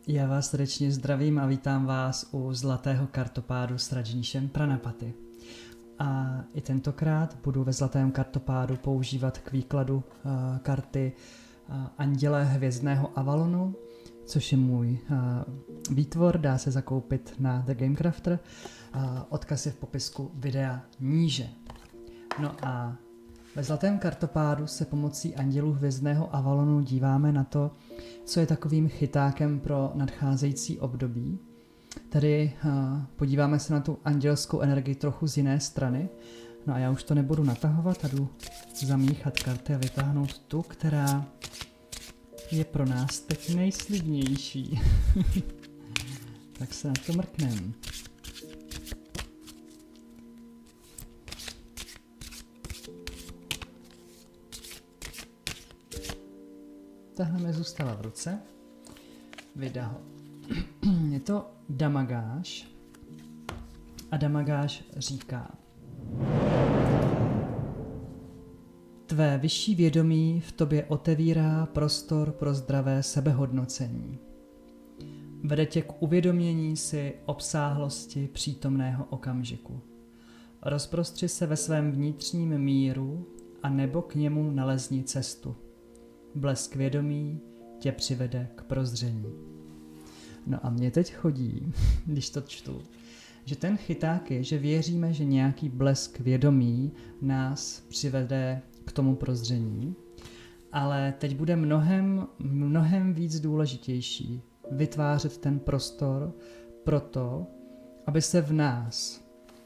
Já vás srdečně zdravím a vítám vás u zlatého kartopádu s Rajníšem Pranapaty. A i tentokrát budu ve zlatém kartopádu používat k výkladu karty Anděle hvězdného Avalonu, což je můj výtvor, dá se zakoupit na The Game Crafter. Odkaz je v popisku videa níže. No a ve zlatém kartopádu se pomocí andělů hvězdného Avalonu díváme na to, co je takovým chytákem pro nadcházející období. Tady podíváme se na tu andělskou energii trochu z jiné strany. No a já už to nebudu natahovat a jdu zamíchat karty a vytáhnout tu, která je pro nás teď nejslibnější. Tak se na to mrkneme. Tahle mi zůstala v ruce. Vida ho. Je to Damagáš. A Damagáš říká: Tvé vyšší vědomí v tobě otevírá prostor pro zdravé sebehodnocení. Vede tě k uvědomění si obsáhlosti přítomného okamžiku. Rozprostři se ve svém vnitřním míru a nebo k němu nalezni cestu. Blesk vědomí tě přivede k prozření. No a mně teď chodí, když to čtu, že ten chyták je, že věříme, že nějaký blesk vědomí nás přivede k tomu prozření, ale teď bude mnohem víc důležitější vytvářet ten prostor pro to, aby se v nás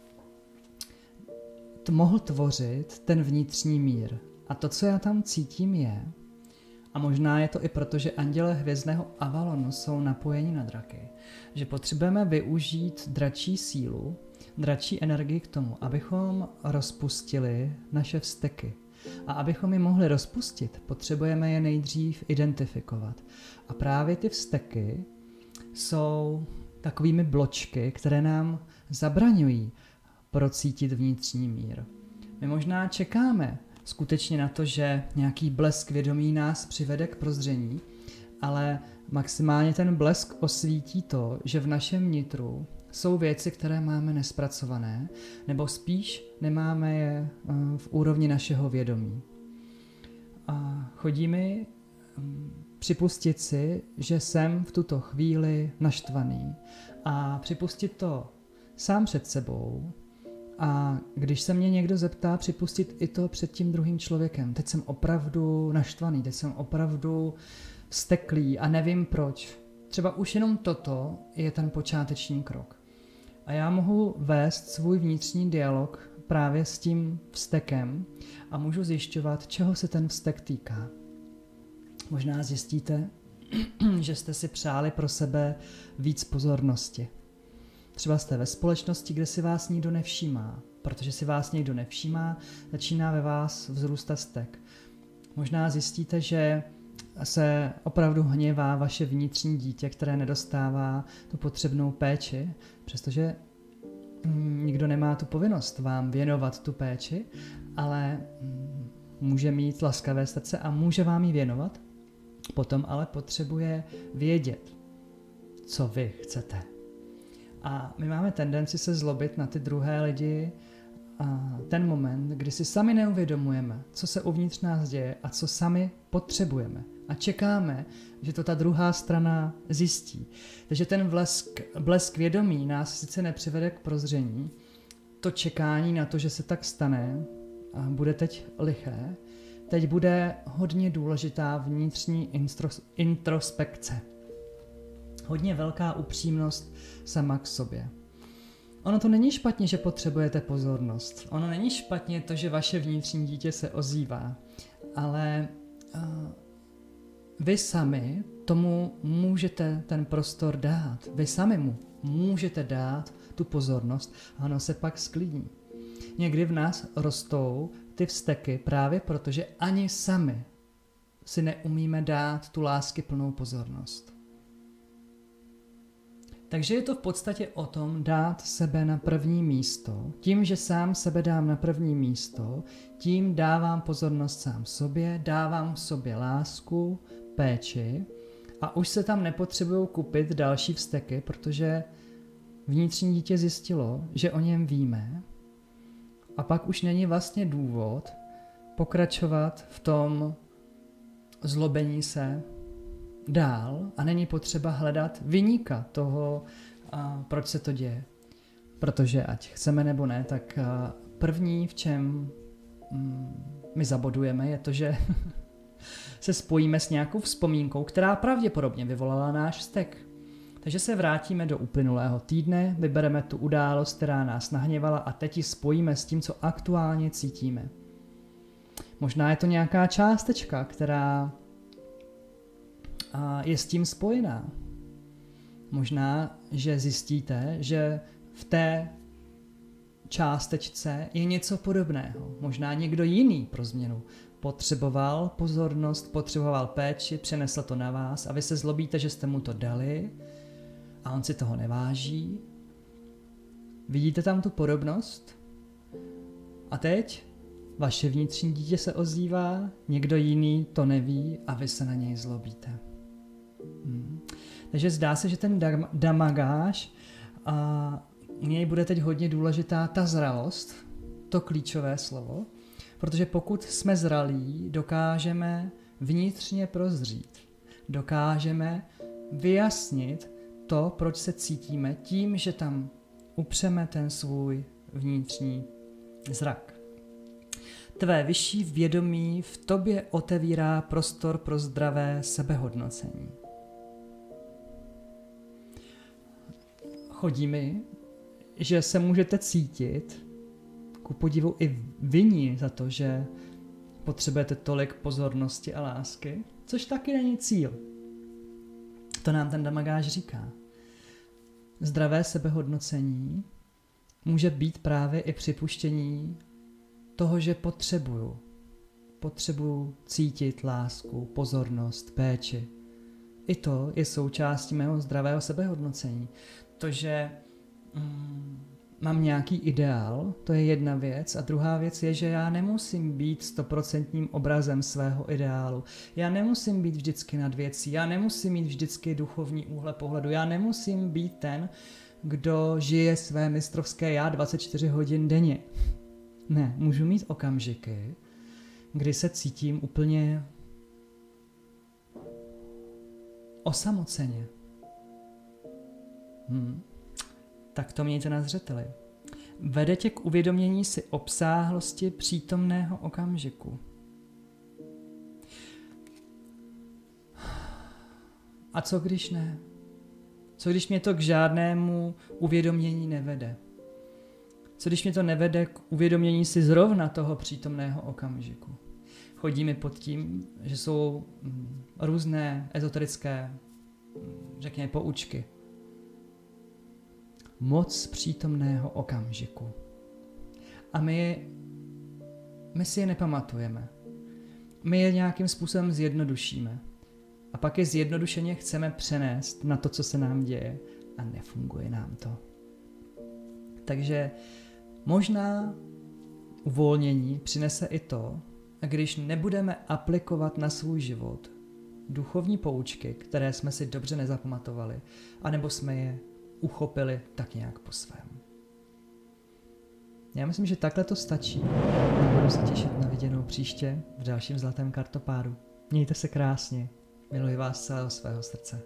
mohl tvořit ten vnitřní mír. A to, co já tam cítím, je, a možná je to i proto, že anděle hvězdného Avalonu jsou napojeni na draky, že potřebujeme využít dračí sílu, dračí energii k tomu, abychom rozpustili naše vzteky. A abychom je mohli rozpustit, potřebujeme je nejdřív identifikovat. A právě ty vzteky jsou takovými bločky, které nám zabraňují procítit vnitřní mír. My možná čekáme skutečně na to, že nějaký blesk vědomí nás přivede k prozření, ale maximálně ten blesk osvítí to, že v našem nitru jsou věci, které máme nespracované, nebo spíš nemáme je v úrovni našeho vědomí. A chodí mi připustit si, že jsem v tuto chvíli naštvaný a připustit to sám před sebou. A když se mě někdo zeptá, připustit i to před tím druhým člověkem. Teď jsem opravdu naštvaný, teď jsem opravdu vzteklý a nevím proč. Třeba už jenom toto je ten počáteční krok. A já mohu vést svůj vnitřní dialog právě s tím vztekem a můžu zjišťovat, čeho se ten vztek týká. Možná zjistíte, že jste si přáli pro sebe víc pozornosti. Třeba jste ve společnosti, kde si vás nikdo nevšímá. Protože si vás někdo nevšímá, začíná ve vás vzrůstat vztek. Možná zjistíte, že se opravdu hněvá vaše vnitřní dítě, které nedostává tu potřebnou péči, přestože nikdo nemá tu povinnost vám věnovat tu péči, ale může mít laskavé srdce a může vám ji věnovat. Potom ale potřebuje vědět, co vy chcete. A my máme tendenci se zlobit na ty druhé lidi a ten moment, kdy si sami neuvědomujeme, co se uvnitř nás děje a co sami potřebujeme. A čekáme, že to ta druhá strana zjistí. Takže ten blesk vědomí nás sice nepřivede k prozření, to čekání na to, že se tak stane, bude teď liché, teď bude hodně důležitá vnitřní introspekce. Hodně velká upřímnost sama k sobě. Ono to není špatně, že potřebujete pozornost. Ono není špatně to, že vaše vnitřní dítě se ozývá. Ale vy sami tomu můžete ten prostor dát. Vy sami mu můžete dát tu pozornost a ono se pak sklidní. Někdy v nás rostou ty vzteky právě proto, že ani sami si neumíme dát tu láskyplnou pozornost. Takže je to v podstatě o tom dát sebe na první místo. Tím, že sám sebe dám na první místo, tím dávám pozornost sám sobě, dávám sobě lásku, péči A už se tam nepotřebují kupit další vzteky, protože vnitřní dítě zjistilo, že o něm víme. A pak už není vlastně důvod pokračovat v tom zlobení se dál a není potřeba hledat viníka toho, proč se to děje. Protože ať chceme nebo ne, tak první, v čem my zabodujeme, je to, že se spojíme s nějakou vzpomínkou, která pravděpodobně vyvolala náš vztek. Takže se vrátíme do uplynulého týdne, vybereme tu událost, která nás nahněvala a teď ji spojíme s tím, co aktuálně cítíme. Možná je to nějaká částečka, která je s tím spojená. Možná, že zjistíte, že v té částečce je něco podobného. Možná někdo jiný pro změnu potřeboval pozornost, potřeboval péči, přenesl to na vás a vy se zlobíte, že jste mu to dali a on si toho neváží. Vidíte tam tu podobnost? A teď vaše vnitřní dítě se ozývá, někdo jiný to neví a vy se na něj zlobíte. Takže zdá se, že ten damagáž, u něj bude teď hodně důležitá ta zralost, to klíčové slovo, protože pokud jsme zralí, dokážeme vnitřně prozřít, dokážeme vyjasnit to, proč se cítíme tím, že tam upřeme ten svůj vnitřní zrak. Tvé vyšší vědomí v tobě otevírá prostor pro zdravé sebehodnocení. Chodí mi, že se můžete cítit, ku podivu i vinni za to, že potřebujete tolik pozornosti a lásky, což taky není cíl. To nám ten damagáž říká. Zdravé sebehodnocení může být právě i připuštění toho, že potřebuju cítit lásku, pozornost, péči. I to je součástí mého zdravého sebehodnocení. To, že mám nějaký ideál, to je jedna věc. A druhá věc je, že já nemusím být 100% obrazem svého ideálu. Já nemusím být vždycky nad věcí. Já nemusím mít vždycky duchovní úhle pohledu. Já nemusím být ten, kdo žije své mistrovské já 24 hodin denně. Ne, můžu mít okamžiky, kdy se cítím úplně osamoceně. Tak to mějte na zřeteli. Vede tě k uvědomění si obsáhlosti přítomného okamžiku. A co když ne? Co když mě to k žádnému uvědomění nevede? Co když mě to nevede k uvědomění si zrovna toho přítomného okamžiku? Chodí mi pod tím, že jsou různé ezoterické, řekněme, poučky. Moc přítomného okamžiku. A my si je nepamatujeme. My je nějakým způsobem zjednodušíme. A pak je zjednodušeně chceme přenést na to, co se nám děje a nefunguje nám to. Takže možná uvolnění přinese i to, když nebudeme aplikovat na svůj život duchovní poučky, které jsme si dobře nezapamatovali, anebo jsme je uchopili tak nějak po svém. Já myslím, že takhle to stačí. A budu se těšit na viděnou příště v dalším zlatém kartopádu. Mějte se krásně. Miluji vás z celého svého srdce.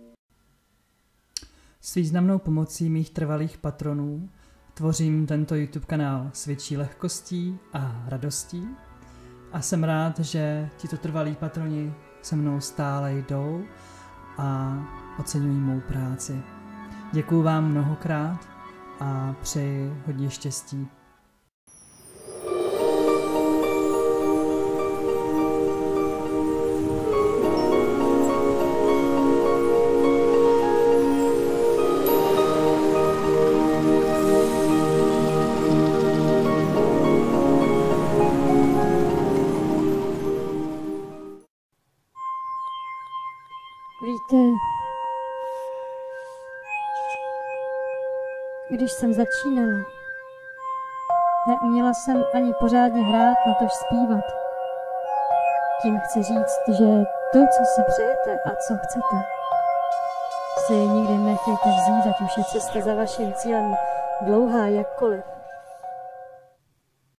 S významnou pomocí mých trvalých patronů tvořím tento YouTube kanál s větší lehkostí a radostí a jsem rád, že tito trvalí patroni se mnou stále jdou a oceňují mou práci. Děkuju vám mnohokrát a přeji hodně štěstí. Víte, když jsem začínala, neuměla jsem ani pořádně hrát, natož zpívat. Tím chci říct, že to, co si přejete a co chcete, si nikdy nechejte vzít, ať už je cesta za vaším cílem dlouhá jakkoliv.